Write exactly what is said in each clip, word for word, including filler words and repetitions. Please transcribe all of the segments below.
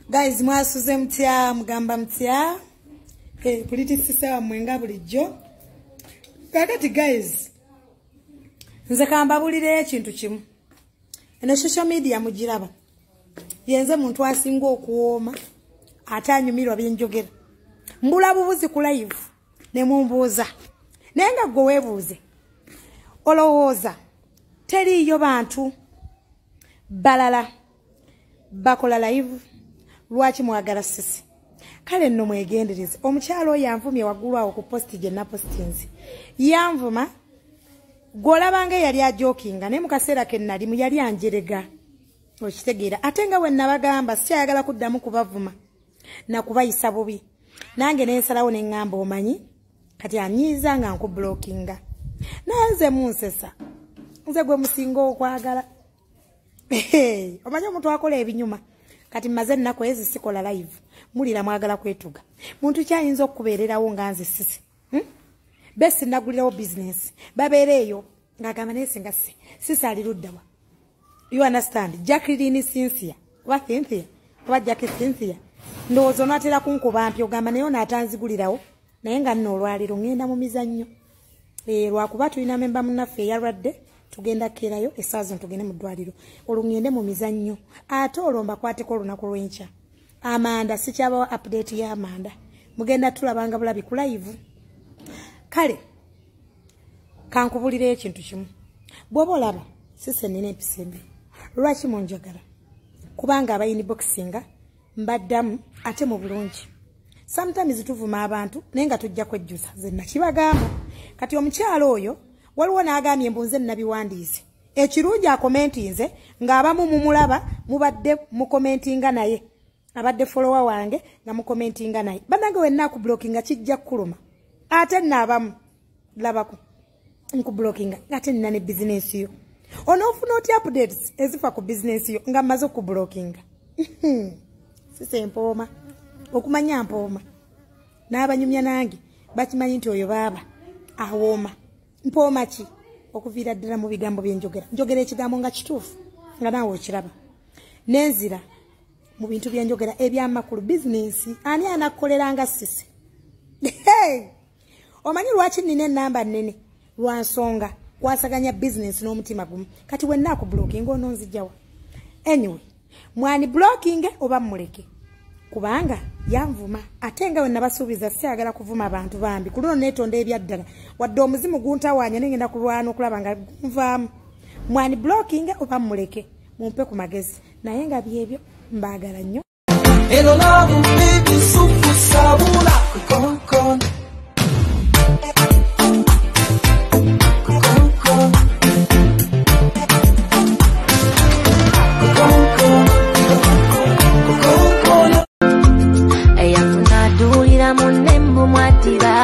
Guys, mwasuze mtya mugamba mtya eh politics sawa mwenga bulijjo kakati guys nze kamba bulire ekintu kimu eno social media mugiraba yenze muntu asinga okuwoma atanyumirwa byenjogera mbula bubuzi ku live ne mumbuuza nenga gwe webuuze olowooza teriyo bantu balala bakola live lwaki mwagala sisi kale nno mwegendereze omukyalo yanvumye waggulu awo ku posti gye na postinzi yanvuma golabanga yali ajokinga ne mukaseera ke nali mu yali anjerega okitegeera ate nga we nabagamba sikyayagala kuddamu kubavuma na kubayisa bubi nange nensalawo ne ngamba omanyi kati anyiiza nga nkublockinga naye nze munsesa nze gwe musinga okwagala omanyi omuntu akola ebinyuma kati maze nnako ezi sikola live mulira mwagala kwetuga muntu kyayinza okubeererawo nga nze sisi hmm? besi nagulirawo business babeereeyo ngagamba naye singa si sisi aliruddawa you understand Jacqueline Cynthia oba Cynthia oba Jackie Cynthia ndowooza onaatera kunkuba mpya ogamba naye onaatanzigulirawo naye nga nno olwaliro ngenda mu mizannyo e, lwakuba tulina memba munnaffe eyalwadde tugenda kerayo esaazo tugende mu ddwaliro olungende mu mizannyo ate olwo mbakwateko olunaku lw'enkya amanda sikyabawa update ya amanda mugenda tulabanga bulabi ku live kale kankubulira ekintu kimu bw'oba olaba sise nina episembe lwaki munjagala kubanga abayini boxinga mbaddamu ate mu bulungi sometimes tuvuma abantu naye nga tujja kwejjusa ze nakibagamba kati omukyalo oyo waliwo n'agambye mbunze nabiwandiise ekirungi akomentinze ng'abamu mumulaba mubadde mukomentinga naye abadde follower wange nga mukomentinga naye bannange wenna akublockinga kijja kuluma ate naabamu labako nkublockinga ate nina ne business yo onoofuna oti updates ezifa ku business yo nga mmaze okublockinga sise mpooma okumanya mpooma n'abanyumya nange bakimanyi nti oyo baaba awooma mpooma ki okuviira ddala mu bigambo byenjogera njogera ekigambo nga kituufu nga naawe okiraba nenzira mu bintu byenjogera ebyamakulu bizinensi ani anakukoleranga sisi omanyi lwaki nina enamba nnene lwa nsonga kwasaganya bizinensi n'omutima gumu kati wenna akublockinga ononzijawa anyway mwani blocking oba muleke kubanga yanvuma ate nga wenna basuubiza siyagala kuvuma abantu bambi ku luno neetonda ebyaddala wadde omuzimu guntawanya nengenda kulwana okulaba nga nvaamu mwani blocking oba muleke mumpe ku magezi naye nga byebyo mbaagala nnyo eno laavu baby sufu sabula kokon munembu mwatira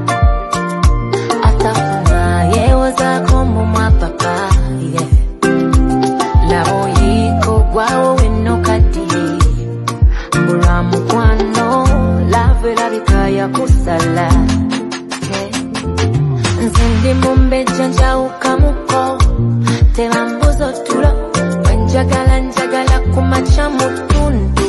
atafuna yewoza komu mwapapa yeah. Labo yiko gwawo weno kati mbula mukwano lave labikaya kusala yeah. Nzindi mumbeja njauka muko tebambuzo tulo wenjagala njagala kumacha mutundu